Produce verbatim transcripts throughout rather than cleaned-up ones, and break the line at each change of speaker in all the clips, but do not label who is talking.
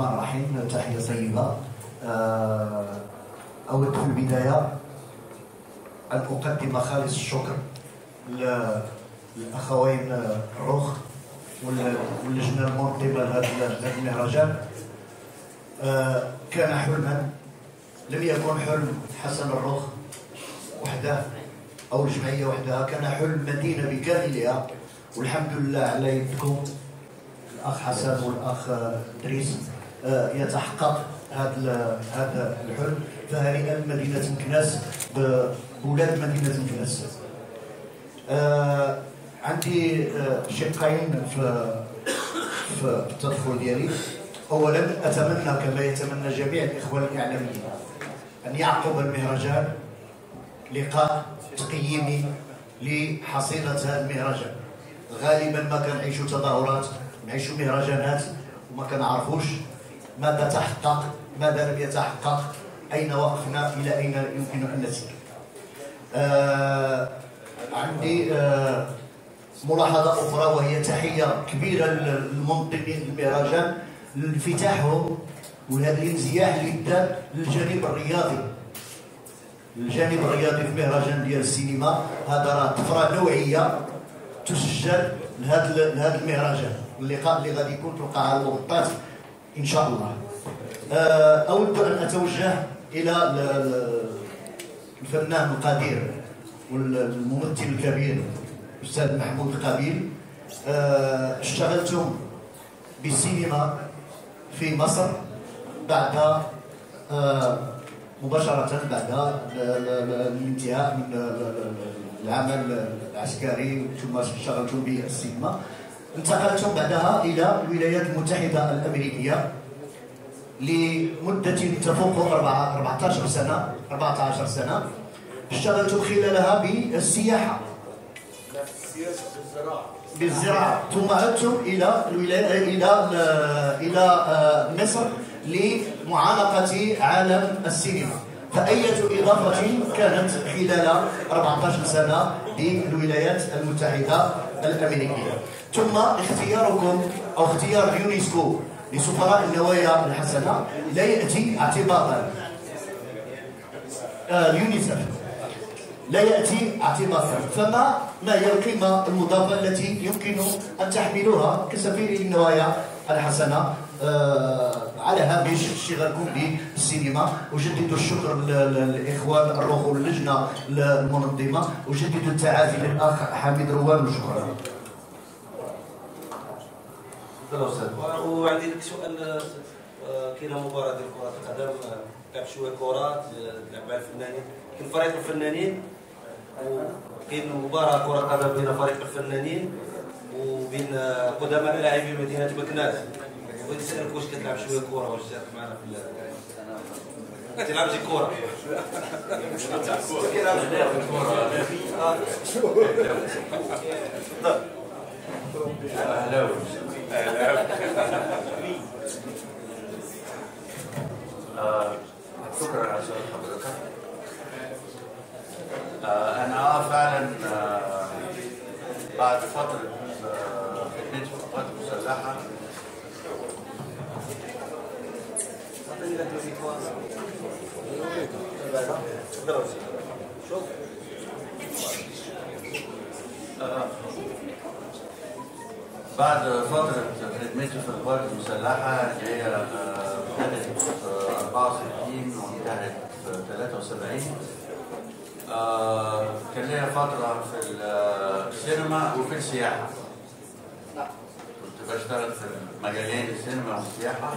الرحمن الرحيم. تحية طيبة. أود في البداية أن أقدم خالص الشكر للأخوين الروخ واللجنة المنظمة لهذا المهرجان. كان حلما، لم يكن حلم حسن الروخ وحده أو الجمعية وحدها، كان حلم مدينة بكاملها، والحمد لله على يدكم الأخ حسن والأخ إدريس يتحقق هذا هذا الحلم. فهنيئا لمدينة مكناس بولاد مدينة مكناس. آه عندي آه شقين في في التدخل ديالي. اولا اتمنى كما يتمنى جميع الاخوه الاعلاميين ان يعقب المهرجان لقاء تقييمي لحصيله هذا المهرجان. غالبا ما كنعيشوا تظاهرات، نعيشوا مهرجانات وما كنعرفوش ماذا تحقق، ماذا لم يتحقق، اين وقفنا، الى اين يمكن ان نسير. آه عندي آه ملاحظة أخرى، وهي تحية كبيرة للمنظمين المهرجان لانفتاحهم وهذا الانزياح اللي بدا للجانب الرياضي. الجانب الرياضي في مهرجان ديال السينما هذا راه طفرة نوعية تسجل لهذا لهذا المهرجان. اللقاء اللي غادي يكون في القاعة المغطاة إن شاء الله. آه أود أن أتوجه إلى الفنان القدير والممثل الكبير الأستاذ محمود القبيل. اشتغلتم بالسينما في مصر بعد مباشرة بعد الانتهاء من العمل العسكري، ثم اشتغلتم بالسينما. انتقلتم بعدها إلى الولايات المتحدة الأمريكية لمدة تفوق أربعة عشر سنة أربعة عشر سنة. اشتغلتم خلالها بالسياحة، بالزراعة، ثم عدتم إلى الولاية إلى إلى مصر لمعانقة عالم السينما. فأية إضافة كانت خلال أربعة عشر سنة للولايات المتحدة الأمريكية. ثم اختياركم أو اختيار اليونسكو لسفراء النوايا الحسنة لا يأتي اعتباطا. اليونيسف لا يأتي اعتباطا، فما ما هي القيمة المضافة التي يمكن أن تحملوها كسفير النوايا الحسنة آه على هامش اشتغالكم بالسينما؟ أجدد الشكر للإخوان الروخ واللجنة المنظمة، أجدد التعازي للأخ حميد روان وشكرا.
وعندي لك سؤال. كاينه مباراه ديال كره القدم، لعب شويه كره تلعب مع الفنانين، كاين فريق الفنانين وكاين مباراه كره قدم بين فريق الفنانين وبين قدماء لاعبي مدينه مكناس. بغيت نسالك واش كتلعب شويه كره، واش جات معنا في ال كتلعب شي كره؟ كيلعب كره. اهلا وسهلا.
شكرا على سؤال حضرتك. آه انا اه فعلا آه بعد فتره خدمتي في القوات المسلحه آه بعد فتره خدمتي في القوات المسلحه اللي هي بدأت في أربعة وستين وانتهت في ثلاثة وسبعين، آه كان ليا فترة في السينما وفي السياحة. كنت بشتغل في مجالين السينما والسياحة.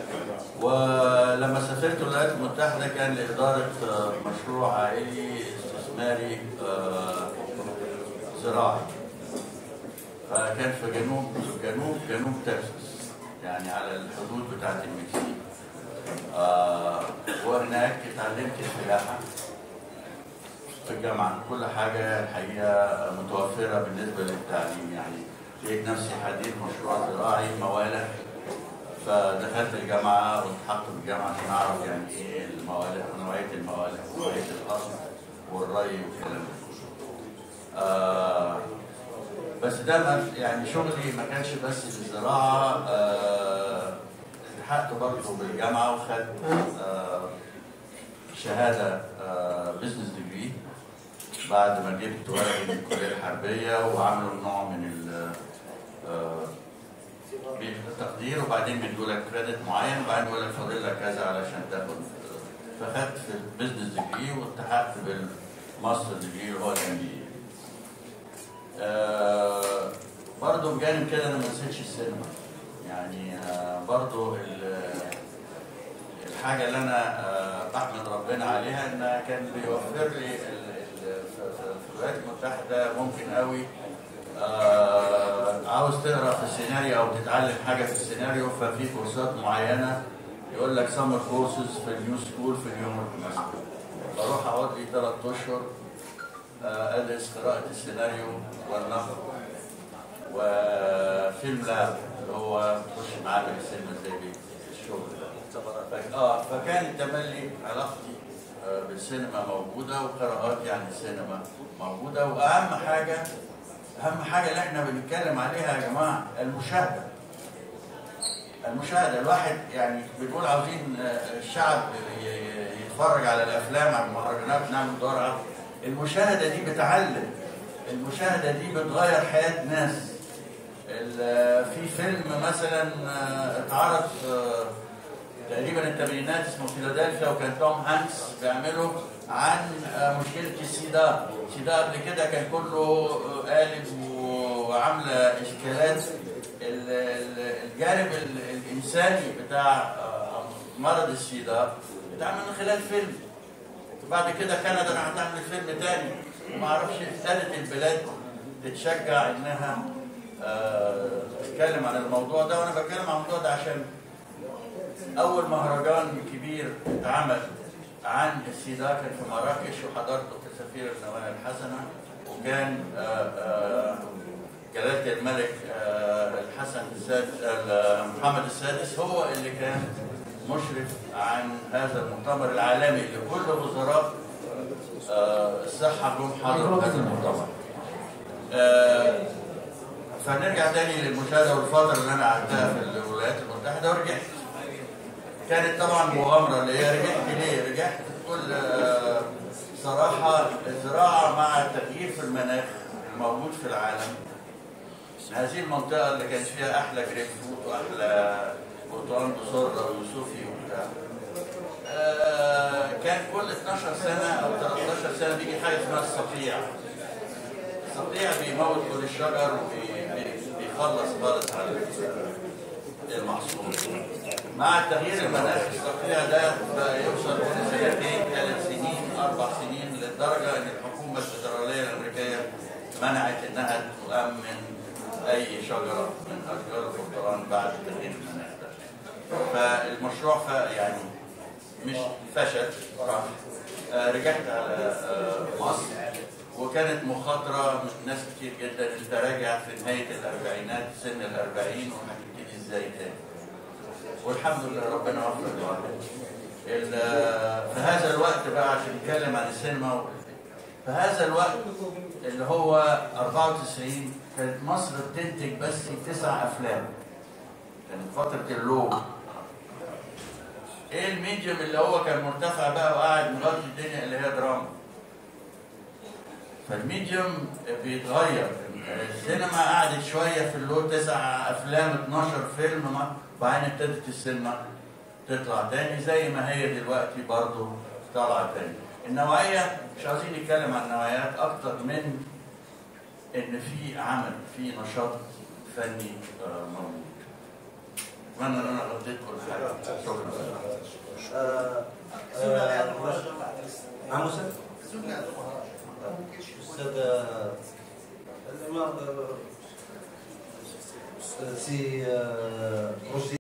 ولما سافرت الولايات المتحدة كان لإدارة مشروع عائلي استثماري آه زراعي، فكان في جنوب جنوب جنوب تكساس، يعني على الحدود بتاعت المكسيك. آه وهناك اتعلمت السياحة في الجامعة. كل حاجة الحقيقة متوفرة بالنسبة للتعليم، يعني لقيت نفسي حديث مشروع زراعي موالح، فدخلت الجامعة والتحقت بالجامعة عشان أعرف يعني إيه الموالح ونوعية الموالح ونوعية القصب والري والكلام ده. آه بس ده يعني شغلي ما كانش بس في الزراعة. آه التحقت برضه بالجامعه وخدت آه شهاده بزنس ديجري بعد ما جبت ورقي من الكليه الحربيه، وعملوا نوع من التقدير، وبعدين بيدوا لك كريدت معين، وبعدين يقول لك فاضل لك كذا علشان تاخد. فخدت في البزنس ديجري والتحقت بالماستر ديجري اللي هو الام بي اي. آه برضه بجانب كده انا ما نسيتش السينما. يعني آه برضه الحاجه اللي انا آه بحمد ربنا عليها انها كان بيوفر لي في الولايات المتحده ممكن قوي آه عاوز تقرا في السيناريو او تتعلم حاجه في السيناريو، ففي كورسات معينه يقول لك سمر كورسز في النيو سكول في نيويورك مثلا. بروح اقعد لي ثلاث اشهر آه ادرس قراءه السيناريو والنقد وفيلم لاب اللي هو تخش معامل السينما زي الشغل ده. اه فكان تملي علاقتي آه بالسينما موجوده وقراءاتي عن السينما موجوده. واهم حاجه اهم حاجه اللي احنا بنتكلم عليها يا جماعه المشاهده. المشاهده الواحد يعني بنقول عاوزين الشعب يتفرج على الافلام على المهرجانات نعمل دور عرض. المشاهده دي بتعلم، المشاهده دي بتغير حياه ناس. في فيلم مثلا اتعرض تقريبا الثمانينات اسمه فيلادلفيا، وكان توم هانكس بيعمله عن مشكله السيدا. السيدا قبل كده كان كله قالب وعامله اشكالات. الجانب الانساني بتاع مرض السيدا اتعمل من خلال فيلم. وبعد كده كندا راح تعمل فيلم تاني، وما اعرفش ابتدت البلاد تتشجع انها أه تتكلم عن الموضوع ده. وانا بتكلم عن الموضوع ده عشان اول مهرجان كبير اتعمل عن السيدا كان في مراكش، وحضرته كسفير النوايا الحسنه، وكان أه أه جلاله الملك أه الحسن السادس محمد السادس هو اللي كان مشرف عن هذا المؤتمر العالمي اللي كل وزراء أه الصحه جم حضروا هذا المؤتمر. أه فنرجع تاني للمشاهده والفتره اللي انا قعدتها في الولايات المتحده ورجعت. كانت طبعا مغامره. اللي هي رجعت ليه؟ رجعت بكل أه صراحه الزراعه مع التغيير في المناخ الموجود في العالم. هذه المنطقه اللي كانت فيها احلى جريب فروت واحلى برتقال بصره ويوسفي وبتاع. أه كان كل اتناشر سنه او تلتاشر سنه بيجي حاجه اسمها الصقيع. الصقيع بيموت كل الشجر وبيخلص خالص على المحصول. مع التغيير المناخ الصقيع ده بقى يوصل كل سنتين ثلاث سنين اربع سنين، للدرجه ان الحكومه الفدراليه الامريكيه منعت انها تؤمن اي شجره من اشجار البرتقال بعد تغيير المناخ ده. فالمشروع يعني مش فشل، راح آه رجعت على آه مصر، وكانت مخاطره من ناس كتير جدا. انت راجع في نهايه الاربعينات سن الاربعين وهتبتدي ازاي تاني؟ والحمد لله ربنا وفق الواحد. في هذا الوقت بقى عشان نتكلم عن السينما، في هذا الوقت اللي هو اربعة وتسعين كانت مصر بتنتج بس تسع افلام. كانت فتره اللو. ايه الميديوم اللي هو كان مرتفع بقى وقاعد مغطي الدنيا؟ اللي هي دراما. فالميديوم بيتغير. السينما قعدت شويه في اللو تسع افلام اتناشر فيلم، وبعدين ابتدت السينما تطلع تاني زي ما هي دلوقتي برضه طالعه تاني. النوعيه مش عايزين نتكلم عن النوعيات اكتر من ان في عمل، في نشاط فني موجود. اتمنى ان انا غطيت كل حاجه. شكرا.
آه